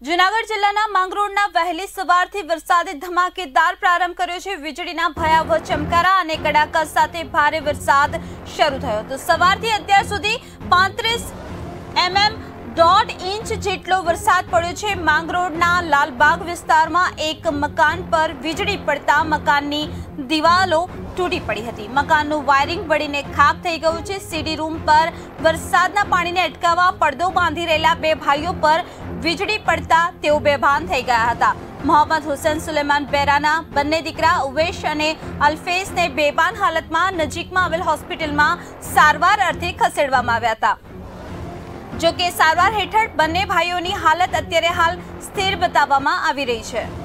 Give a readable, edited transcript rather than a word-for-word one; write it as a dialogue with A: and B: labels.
A: જૂનાગઢ જિલ્લાના માંગરોળના વહેલી સવારથી વરસાદે ધમાકેદાર પ્રારંભ કર્યો છે। વીજળીના ભયાવહ ચમકારા અને કડાકા સાથે ભારે વરસાદ શરૂ થયો તો સવારથી અત્યાર સુધી 35 mm ઇંચ જેટલો વરસાદ પડ્યો છે। માંગરોળના લાલબાગ વિસ્તારમાં એક મકાન પર વીજળી પડતા મકાનની દિવાલો તૂટી પડી હતી। મકાનનું વાયરિંગ બળીને ખાક થઈ ગયું છે। સીડી રૂમ પર વરસાદના પાણીને અટકાવવા પડદો બાંધી રહેલા બે ભાઈઓ પર વીજળી પડતા તેઓ બેભાન થઈ ગયા હતા। મોહમ્મદ હુસૈન સુલેમાન બેરાના બંને દીકરા ઉવેશ અને અલ્ફેઝને બેભાન હાલતમાં નજીકમાં આવેલ હોસ્પિટલમાં સારવાર અર્થે ખસેડવામાં આવ્યા હતા। જો કે સારવાર હેઠળ બંને ભાઈઓની હાલત અત્યારે હાલ સ્થિર બતાવવામાં આવી રહી છે।